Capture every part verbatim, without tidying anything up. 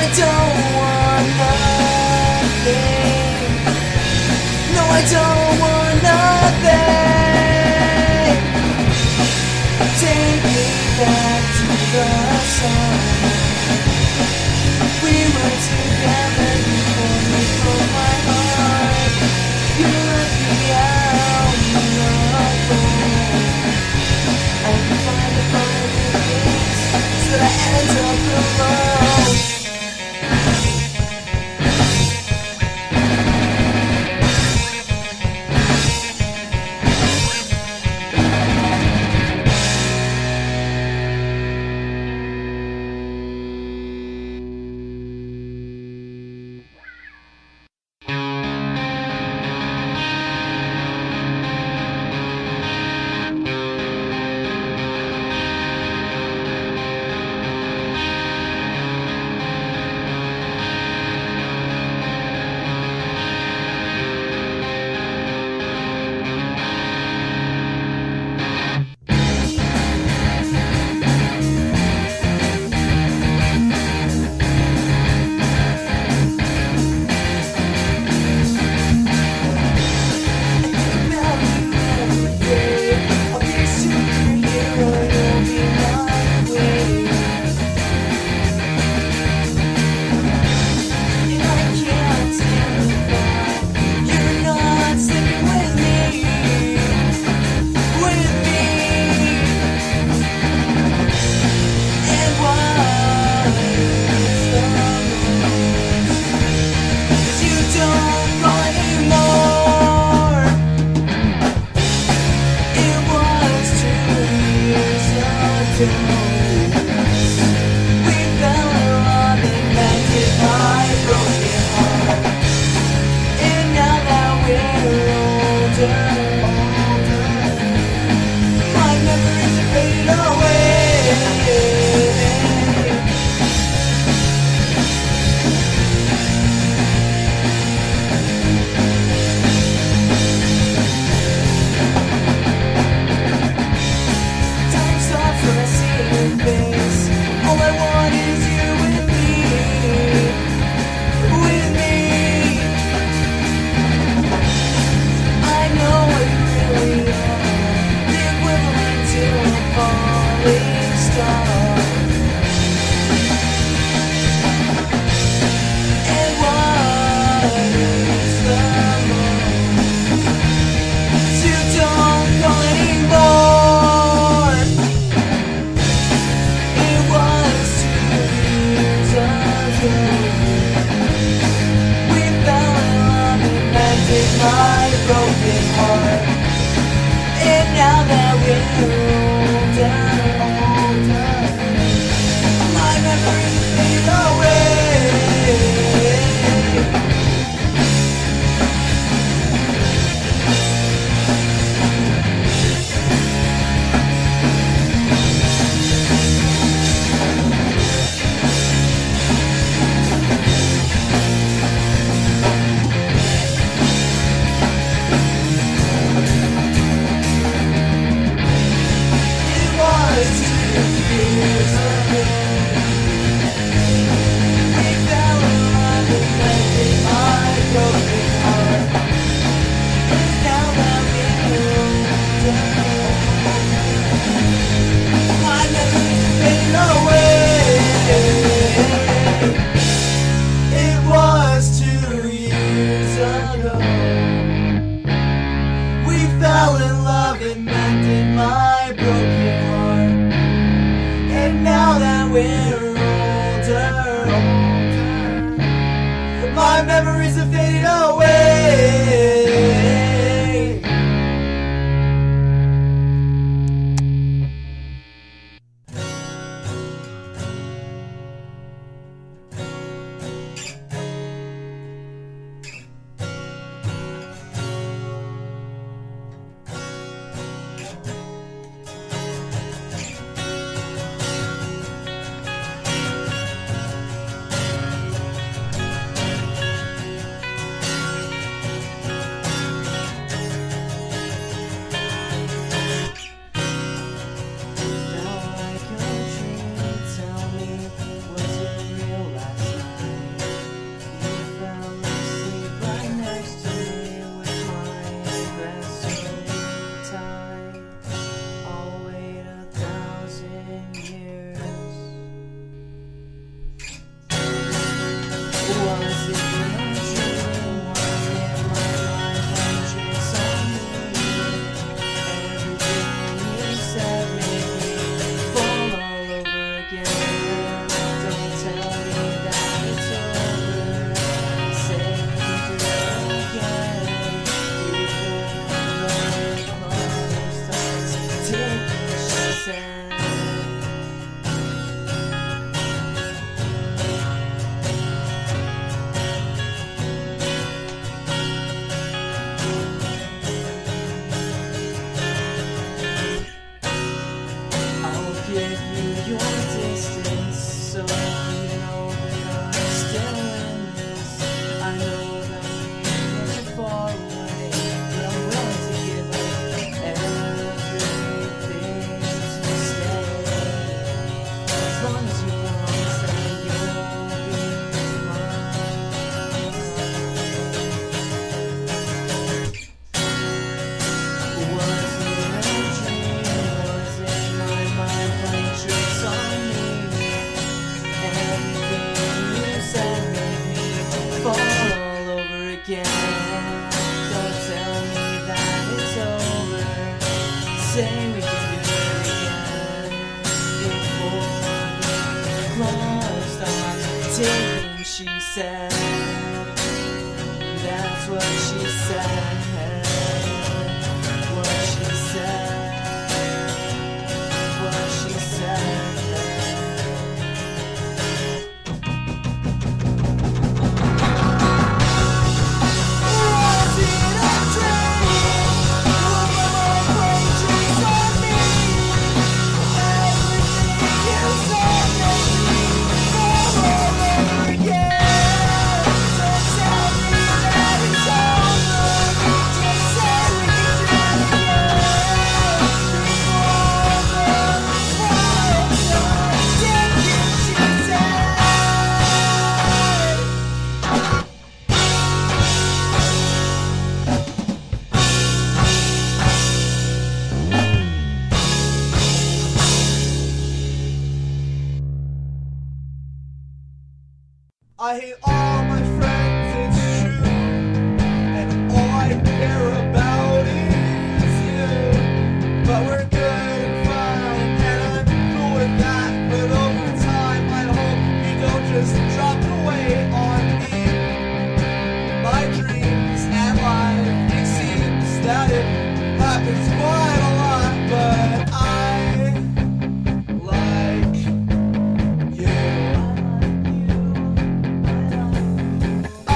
don't want nothing. No, I don't want nothing. Take me back to the sun. We were together before you broke my heart. You left me out alone. I can find the fire in things so that I end up alone. My memories have faded away. Was it a dream? Was it my mind playing tricks on me? Everything you said made me fall all over again. Don't tell me that it's over. Say we can do it again. Before the clock starts ticking, she said. Give you your distance, so you know that I'm still in this. I know that we are far away, but I'm willing to give up everything to stay. As long as you promise that you'll be mine. Was it a dream? Was it my mind playing tricks on me? Everything you said made me fall all over again. Don't tell me that it's over. Say we can do it again. Before the clock starts ticking, she said. That's what she said. What she said. What she said. Was it a dream? Was my mind playing tricks on me? Everything you said made me fall all over again. Don't tell me that it's over. Just say we can do it again. Before the clock starts ticking, she said. I hate all my friends, it's true, and all I care about is you. But we're good and fine, and I'm cool with that. But over time, I hope you don't just drop the weight on me. My dreams and life, it seems that it happens quite a lot, but I like you. I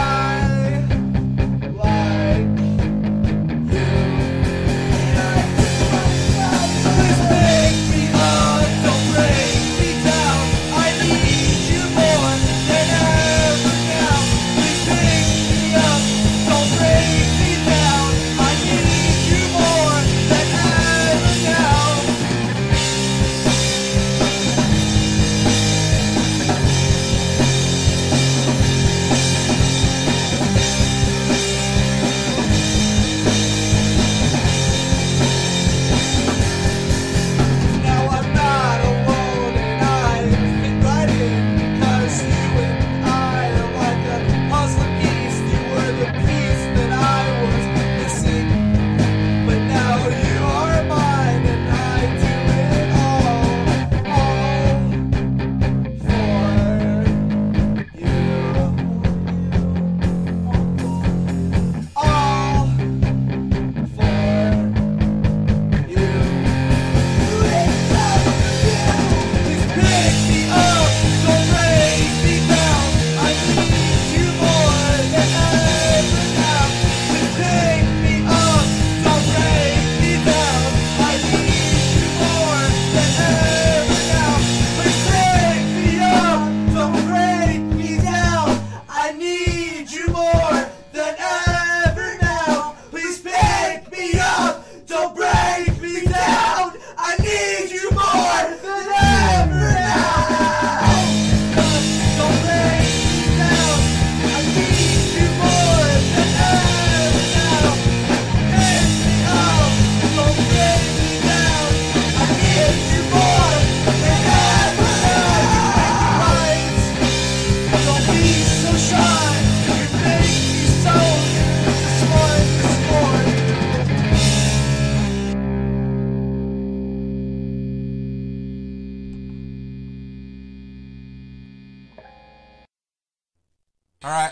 Alright.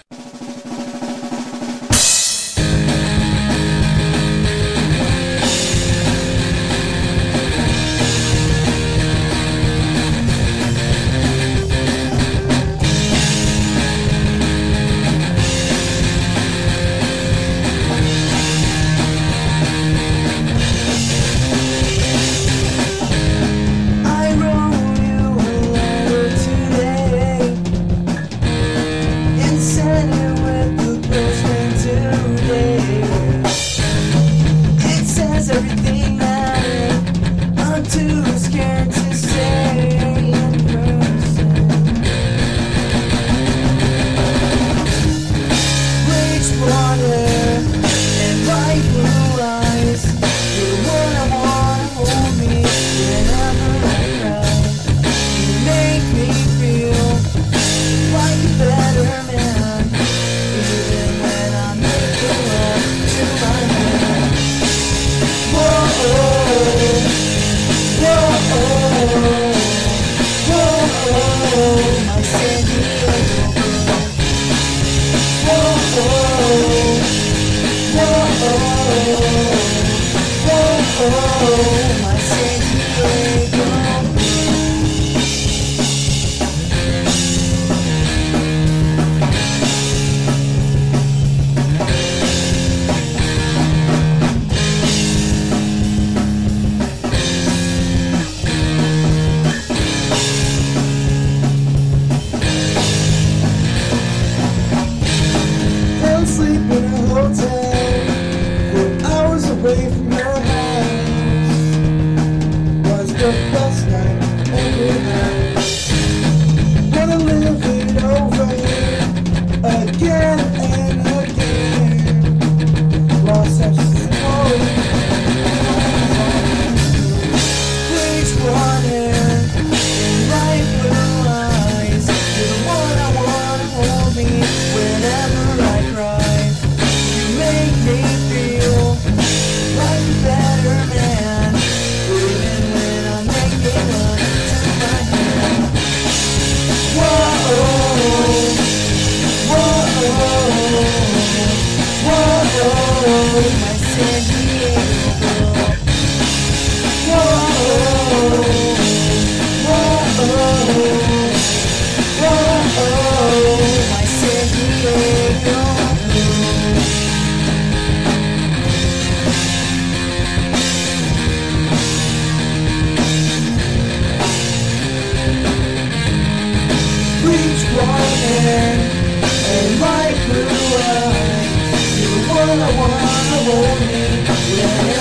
I wrote you a letter today and sent it with the postman today. It says everything that I'm too scared to say in person. Bleached water and bright blue eyes. You're the one I wanna hold me whenever I cry. You make me feel like a better man, even when I'm making love to my man. Whoa, whoa, whoa, my San Diego girl. Whoa, whoa, whoa, my San Diego girl. Fell asleep in a hotel, four hours away from your house. Was the best night every night. Wanna live it over again and again. Lost such story. Bleached water and light blue eyes. You're the one I wanna hold me whenever I cry. You make me feel like a better man, even when I'm making love to my hand. Whoa, whoa, whoa, my San Diego girl. Whoa, whoa, whoa, my San Diego girl. Bleached water and light blue eyes. You're the one I wanna hold me whenever